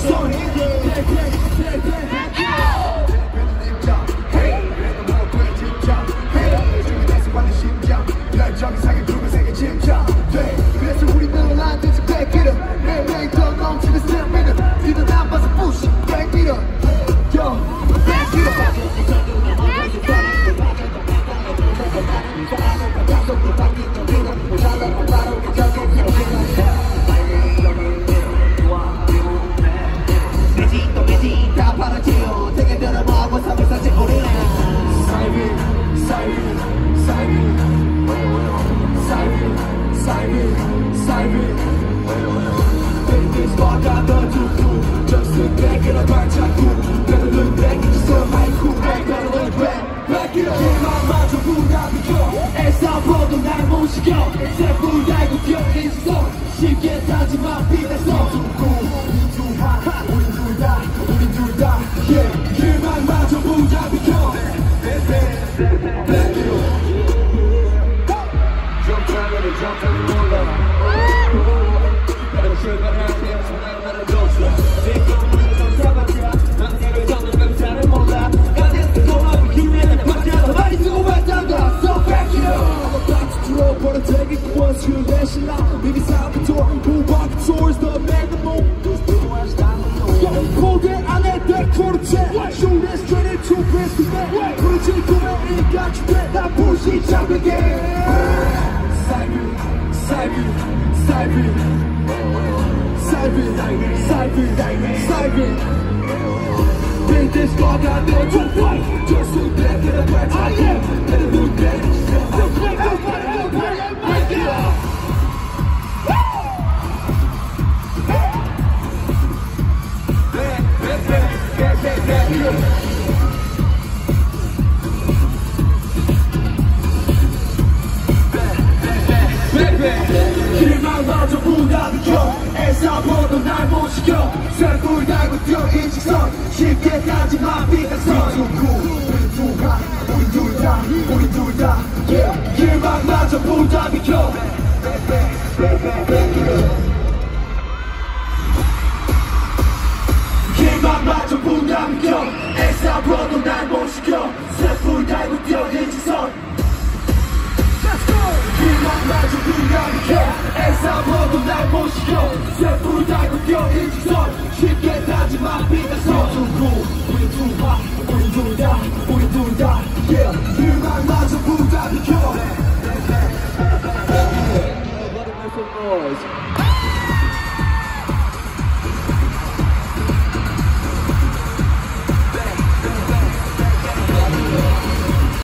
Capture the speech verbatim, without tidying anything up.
손 열정이 사기 붉은색의 심장 돼 그래서 우리는 안 되지 back it up 매일매일 더 넘치는 스태미나 니는 안 봐서 push back it up yo back it up 매직 또 매직 다 팔아지요 되게 변화하고 삼일 사지 우리는 사이비 사이비 사이비 Cyber, cyber, think this fuck I done too cool. Just look back at a bar 자꾸. Better look back at yourself, haiku. Better look back, back it up. 길만 전부 다 비켜. 애써 보도 날 못 시켜. 세불 달고 뛰어 인성. 쉽게 타지마 빛나서. Too cool, we too hot. 우린 둘 다, 우린 둘 다. Yeah, 길만 전부 다 비켜. Back it up. Jump on the roller. Better trip on her hands when I'm not a doctor. Take it from the top, I'm never done the better mola. Got this go up, you in the back of the body to go back down there. So back it up. I'm about to throw, but I take it once you dash it out. Maybe stop the door, pull back the doors, the man the moon. Yo, pull that on that deck for the check. Shoot that straight into press the back. Put it to the door, ain't got you back. That bullshit jump again. Cyber, cyber, cyber, cyber, cyber, cyber. Think this dog out there to fight. Just look back at the back. I am. Better look back. Look back, look back, look back. Break it up. Back, back, back, back, back, back. 길만 마저 보다 비켜 애써 보도 날 못 시켜 쇠불 달고 뛰어 일직선 쉽게 가지마 빛나서 Too cool, 우리 too hot 우리 둘 다, 우리 둘 다 yeah. 길만 마저 보다 비켜 길만 마저 보다 비켜 애써 보도 날 못 시켜 쇠불 달고 뛰어 일직선 길만 마저 보다 비켜 애써 보도 날 못 시켜 쇠불 달고 뛰어 일직선 쉽게 타지마 빛나서 Too cool, 우리 too hot 우리 둘 다, 우리 둘 다 yeah.